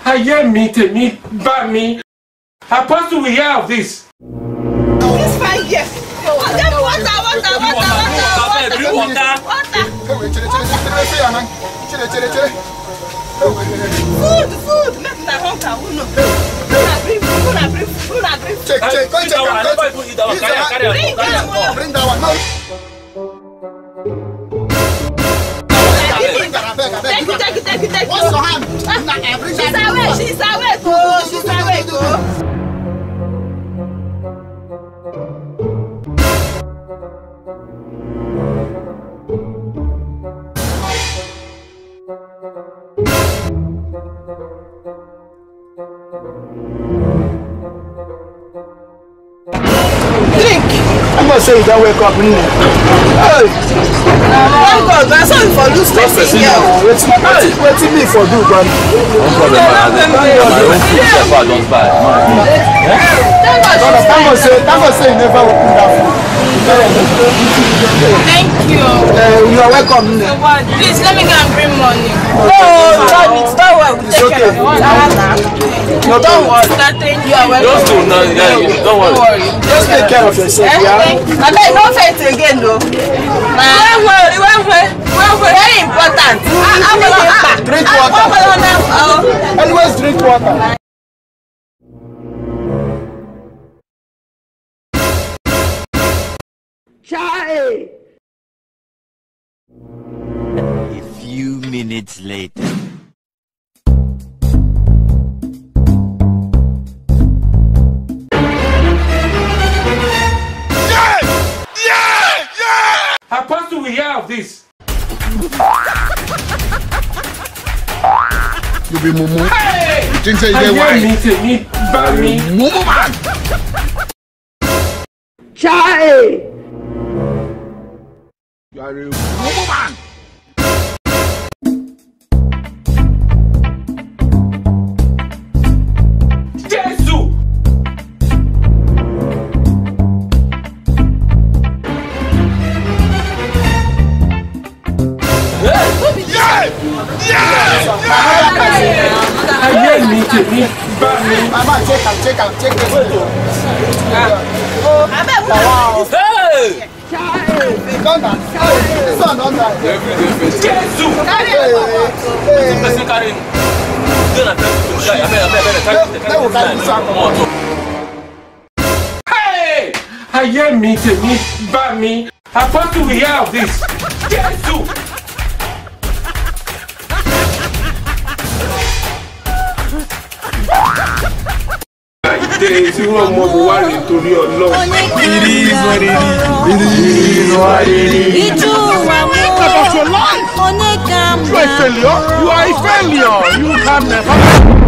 I hear me, me, by me. Apostle, we hear of this. This fine, yes. Water. Food. Make me hunger. Check. Bring that one. Take it. What's your hand? She's awake. Drink. I'm gonna say you don't wake up in there. Hey! Thank God, that's all for loose person here. What's me for do, man? No problem, man. I don't buy. Thank God say you never open that food. Thank you. You are welcome. Please let me go and bring money. No, it's not well. it's okay. No, don't worry. You are welcome. Don't worry. Just take care of yourself, yeah? I beg, don't say it again, though. Very important. Drink water. Anyways, drink water. Chai! A few minutes later. Apostle, we hear of this. You be mumu. Hey! You think say I you hear me, by me. Mumu man. Chai! You are a mumu man. Jesus! I hear me, by me. Mama, check this. Wow. Hey! Don't die. This one don't die. Jesus! Hey! I hear me, by me. Apostle, we hear of this. Jesus! Days you want more worry to your Lord. It is what it is. Your life. You are a failure. You are a failure. You can never.